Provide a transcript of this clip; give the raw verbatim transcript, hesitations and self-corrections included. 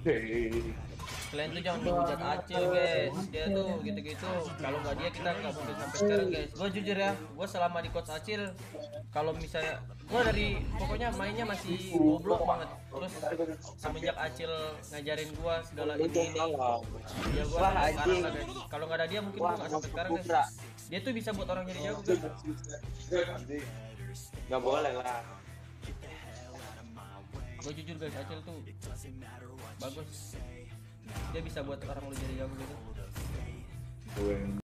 Kalian tuh jangan menghujat Acil guys, dia tuh gitu-gitu. Kalau nggak dia kita nggak mungkin sampai sekarang guys. Gue jujur ya, gue selama di coach Acil, kalau misalnya gue dari pokoknya mainnya masih goblok banget. Terus semenjak Acil ngajarin gue segala ini ini, ya gue Wah sampai sekarang anjing. lah guys. Kalau nggak ada dia mungkin gue Wah, nggak sampai sekarang guys. Bubra. Dia tuh bisa buat orang jadi jago guys. Nggak boleh lah. Gue jujur guys, Acil tuh bagus. Dia bisa buat orang lu jadi jago gitu.